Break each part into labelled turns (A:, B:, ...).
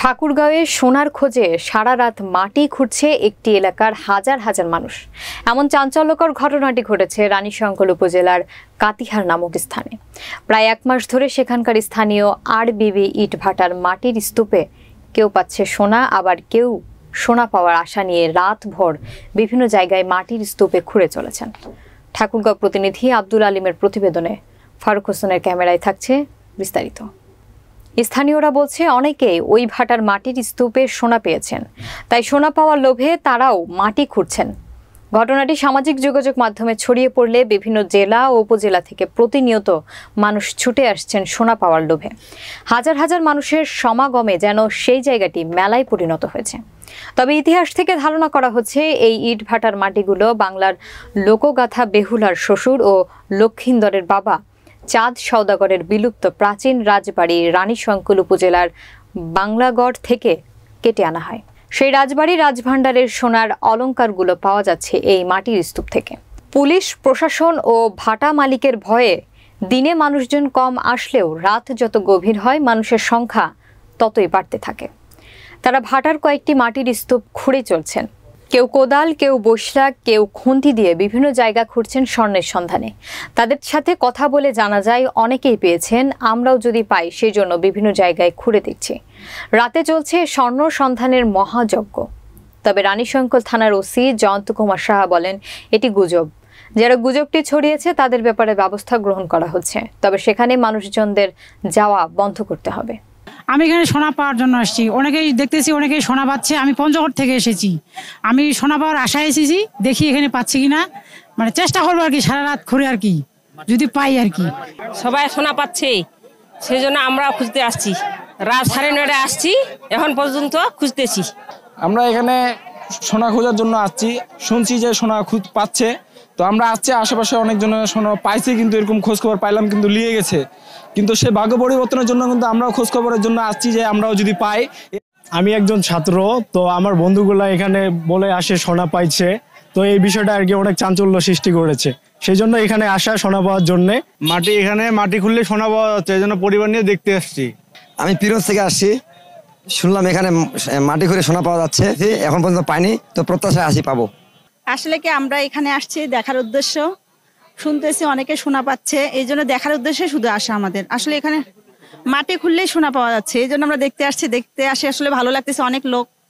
A: ঠাকুরগাঁওয়ে সোনার খোঁজে সারা রাত মাটি খুঁড়ছে একটি এলাকার হাজার হাজার মানুষ। এমন চাঞ্চল্যকর ঘটনাটি ঘটেছে রানীশঙ্কল উপজেলার কাতিহার নামক স্থানে। প্রায় এক মাস ধরে সেখানকার স্থানীয় আরবিবি ইটভাটার মাটির স্তূপে কেউ পাচ্ছে সোনা, আবার কেউ সোনা পাওয়ার আশা নিয়ে রাতভর বিভিন্ন জায়গায় মাটির স্তূপে খুঁড়ে চলেছেন। ঠাকুরগাঁও প্রতিনিধি আব্দুল আলিমের প্রতিবেদনে ফারুক হোসেনের ক্যামেরায় থাকছে বিস্তারিত। স্থানীয়রা বলছে অনেকেই ওই ভাটার মাটির স্তূপে সোনা পেয়েছেন, তাই সোনা পাওয়ার লোভে তারাও মাটি খুঁড়ছেন। ঘটনাটি সামাজিক যোগাযোগ মাধ্যমে ছড়িয়ে পড়লে বিভিন্ন জেলা ও উপজেলা থেকে প্রতিনিয়ত মানুষ ছুটে আসছেন সোনা পাওয়ার লোভে। হাজার হাজার মানুষের সমাগমে যেন সেই জায়গাটি মেলায় পরিণত হয়েছে। তবে ইতিহাস থেকে ধারণা করা হচ্ছে এই ইট ভাটার মাটিগুলো বাংলার লোকগাথা বেহুলার শ্বশুর ও লক্ষিন্দরের বাবা চাঁদ সওদাগরের বিলুপ্ত প্রাচীন রাজবাড়ি রানীশঙ্কল উপজেলার বাংলাগড় থেকে কেটে আনা হয়। সেই রাজবাড়ি রাজভাণ্ডারের সোনার অলংকারগুলো পাওয়া যাচ্ছে এই মাটির স্তূপ থেকে। পুলিশ প্রশাসন ও ভাটা মালিকের ভয়ে দিনে মানুষজন কম আসলেও রাত যত গভীর হয় মানুষের সংখ্যা ততই বাড়তে থাকে। তারা ভাটার কয়েকটি মাটির স্তূপ খুঁড়ে চলছেন। কেউ কোদাল, কেউ বৈশা, কেউ খুন্তি দিয়ে বিভিন্ন জায়গা খুঁড়ছেন স্বর্ণের সন্ধানে। তাদের সাথে কথা বলে জানা যায় অনেকেই পেয়েছেন, আমরাও যদি পাই সেই জন্য বিভিন্ন জায়গায় খুঁড়ে দিচ্ছি। রাতে চলছে স্বর্ণ সন্ধানের মহাযজ্ঞ। তবে রানীশঙ্কল থানার ওসি জয়ন্ত কুমার সাহা বলেন এটি গুজব। যারা গুজবটি ছড়িয়েছে তাদের ব্যাপারে ব্যবস্থা গ্রহণ করা হচ্ছে, তবে সেখানে মানুষজনদের যাওয়া বন্ধ করতে হবে।
B: আমি এখানে সোনা পাওয়ার জন্য আসছি। অনেকেই দেখতেছি, অনেকেই সোনা পাচ্ছে। আমি পঞ্চগড় থেকে এসেছি। আমি সোনা পাওয়ার আশায় এসেছি, দেখি এখানে পাচ্ছি কিনা, মানে চেষ্টা করবো আর কি, সারা রাত ঘুরে আর কি, যদি পাই আর কি।
C: সবাই সোনা পাচ্ছে, সেই জন্য আমরা খুঁজতে আসছি। রাত 9:30 আসছি, এখন পর্যন্ত খুঁজতেছি।
D: আমরা এখানে সোনা খোঁজার জন্য আসছি। শুনছি যে সোনা পাচ্ছে, তো আমরা আসছি। আশেপাশে অনেকজনের সোনা পাইছে, কিন্তু এরকম খোঁজ খবর পাইলাম কিন্তু লিয়ে গেছে। কিন্তু সে ভাগ্য পরিবর্তনের জন্য কিন্তু আমরাও খোঁজ খবরের জন্য আসছি যে আমরাও যদি পাই।
E: আমি একজন ছাত্র, তো আমার বন্ধুগুলা এখানে বলে আসে সোনা পাইছে, তো এই বিষয়টা আর কি অনেক চাঞ্চল্য সৃষ্টি করেছে। সেই জন্য এখানে আসা সোনা পাওয়ার জন্য।
F: এখানে মাটি খুললে সোনা পাওয়া যাচ্ছে, এই জন্য পরিবার নিয়ে দেখতে আসছি।
G: আমি পিরোজ থেকে আসছি, শুনলাম এখানে মাটি খুঁড়ে সোনা পাওয়া যাচ্ছে, এখন পর্যন্ত পাইনি, তো প্রত্যাশায় আসি পাবো।
H: আসলে কি আমরা এখানে আসছি দেখার উদ্দেশ্য, শুনতেছি অনেকে সোনা পাচ্ছে, এই জন্য দেখার উদ্দেশ্যে শুধু আসা আমাদের। আসলে এখানে মাটি খুললেই সোনা পাওয়া যাচ্ছে, এই জন্য আমরা দেখতে আসছি। দেখতে আসি, আসলে ভালো লাগতেছে। অনেক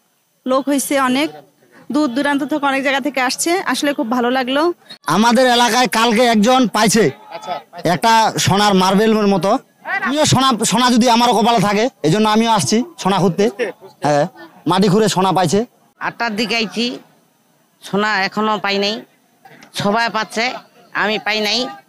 H: লোক হয়েছে, অনেক দূর দূরান্ত থেকে অনেক জায়গা থেকে আসছে, আসলে খুব ভালো লাগলো।
I: আমাদের এলাকায় কালকে একজন পাইছে একটা সোনার মার্বেলের মতো। আমিও সোনা যদি আমারও কপালে থাকে, এই জন্য আমিও আসছি সোনা খুঁজতে। হ্যাঁ, মাটি খুঁড়ে সোনা পাইছে।
J: 8টার দিকে আইছি, সোনা এখনো পাই নাই। সবাই পাচ্ছে, আমি পাই নাই।